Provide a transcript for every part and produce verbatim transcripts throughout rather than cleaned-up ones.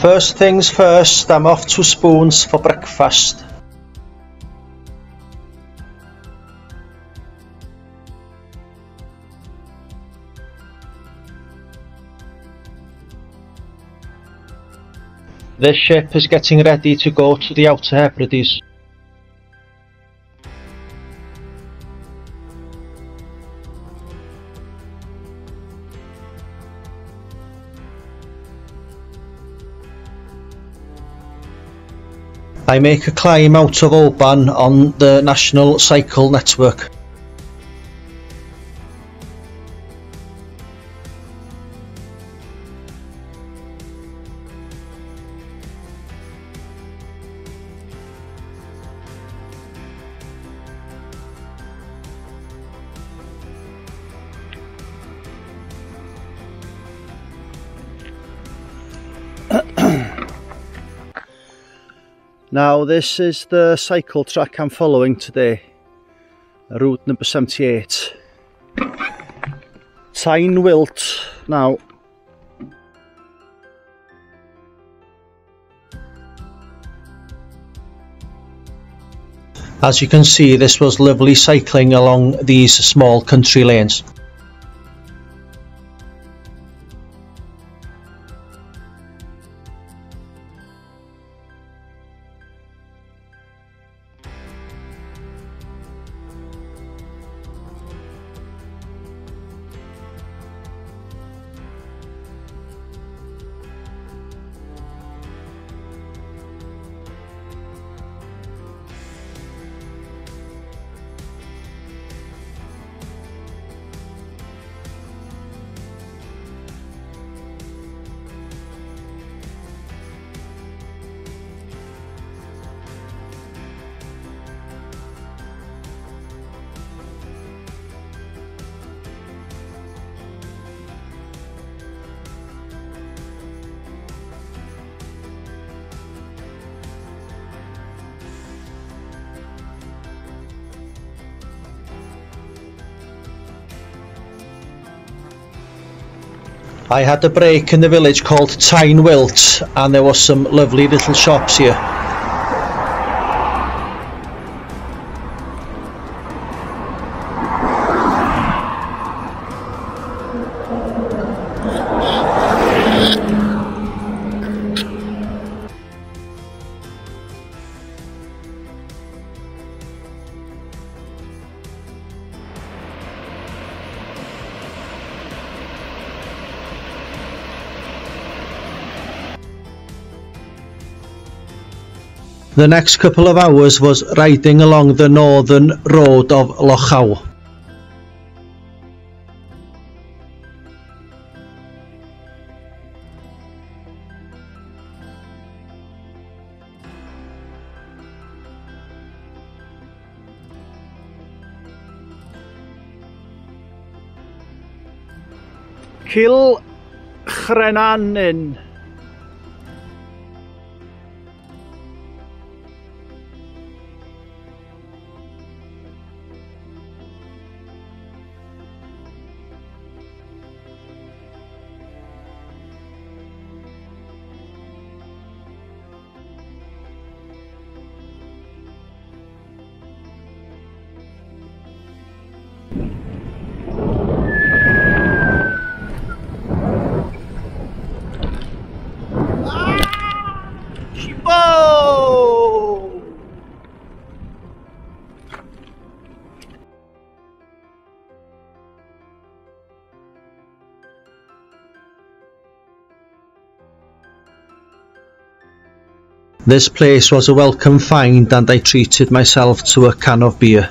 First things first, I'm off to Spoons for breakfast. This ship is getting ready to go to the Outer Hebrides. I make a climb out of Oban on the National Cycle Network. Now this is the cycle track I'm following today, route number seventy-eight. Tyne Wilt. Now as you can see, this was lovely cycling along these small country lanes. I had a break in the village called Tyne Wilt, and there was some lovely little shops here. The next couple of hours was riding along the northern road of Lochs. Cil Chrenanin. This place was a welcome find, and I treated myself to a can of beer.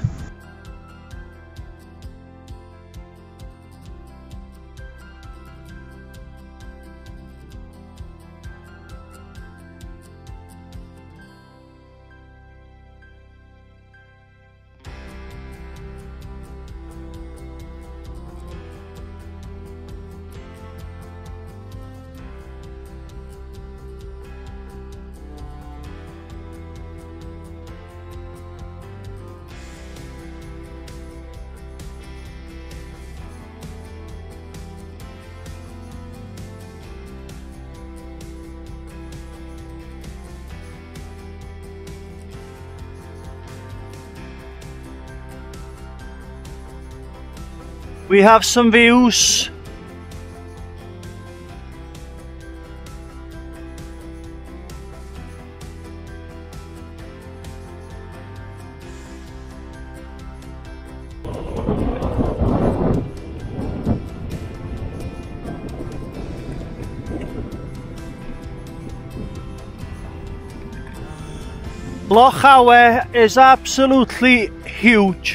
We have some views. Loch Awe is absolutely huge.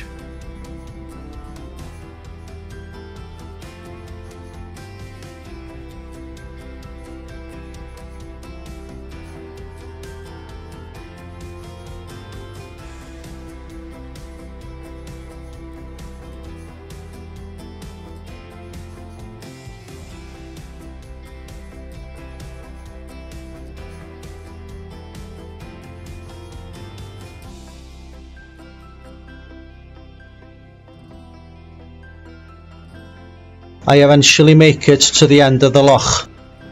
I eventually make it to the end of the loch.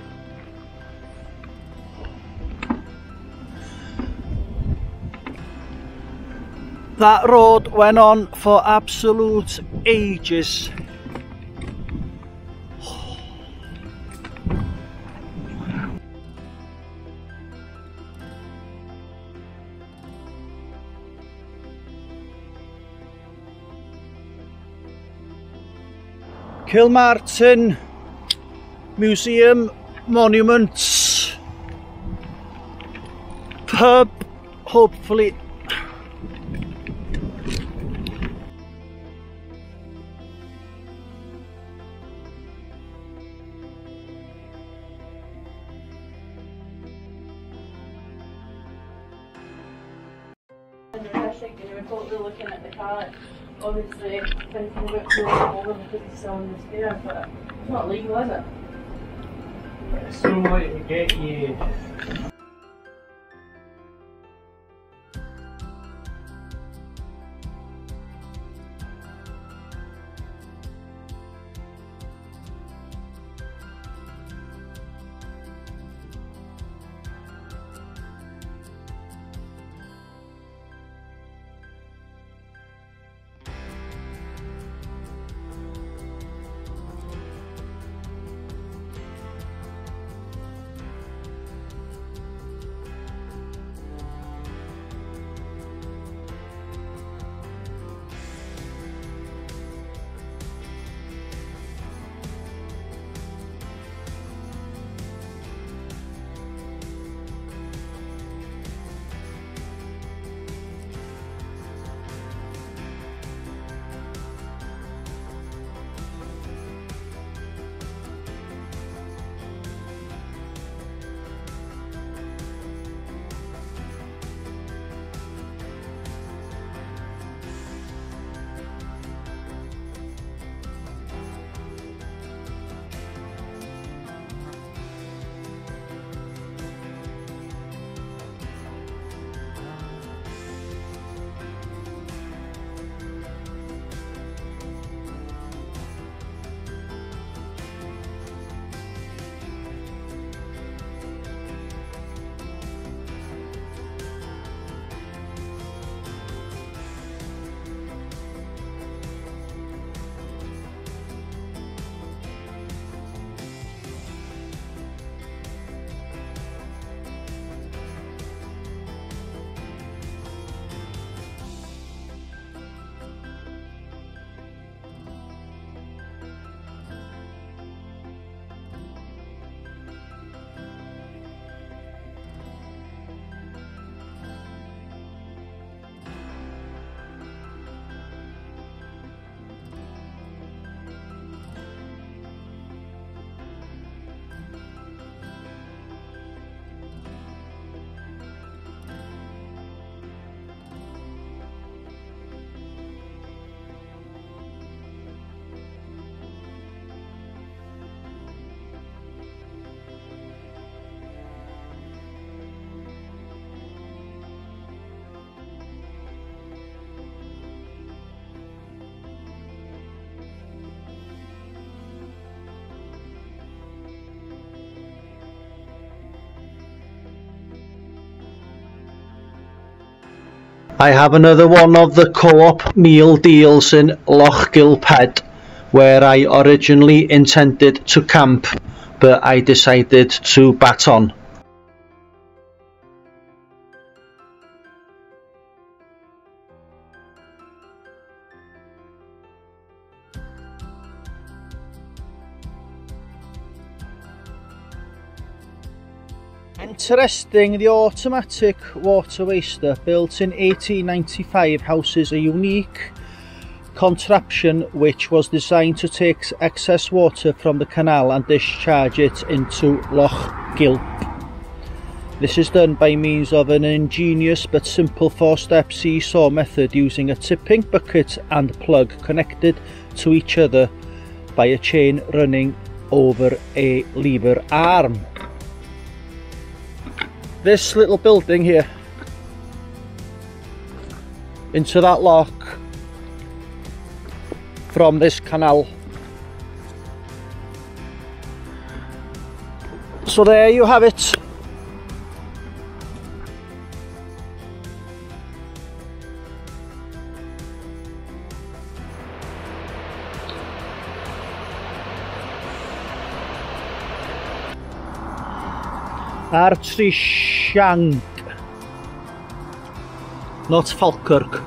That road went on for absolute ages. Kilmartin Museum monuments, pub, hopefully. Looking at the car, obviously thinking about going over because he's selling this here, but it's not legal, is it? It's so late to get you. I have another one of the co-op meal deals in Loch Gilped where I originally intended to camp, but I decided to bat on. Interesting, the automatic water waster built in eighteen ninety-five houses a unique contraption which was designed to take excess water from the canal and discharge it into Loch Gilp. This is done by means of an ingenious but simple four-step seesaw method using a tipping bucket and plug connected to each other by a chain running over a lever arm. This little building here into that loch from this canal. So there you have it. Artrishank, not Falkirk.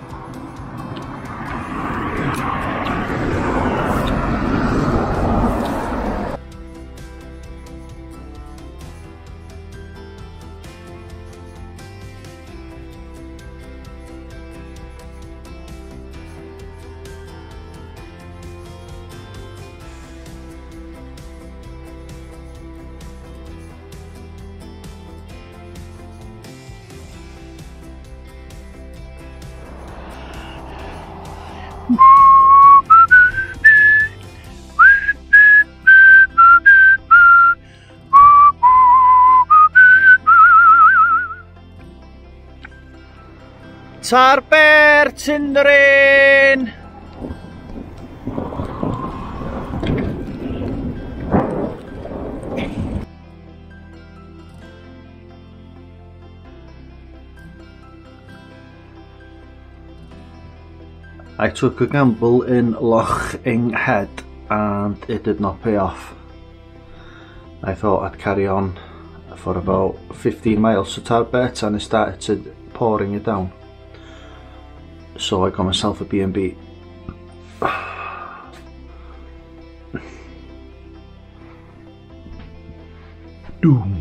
Tarbert in the rain. I took a gamble in Loch Head and it did not pay off. I thought I'd carry on for about fifteen miles to Tarbert and it started to pouring it down. So I got myself a B and B. Doom.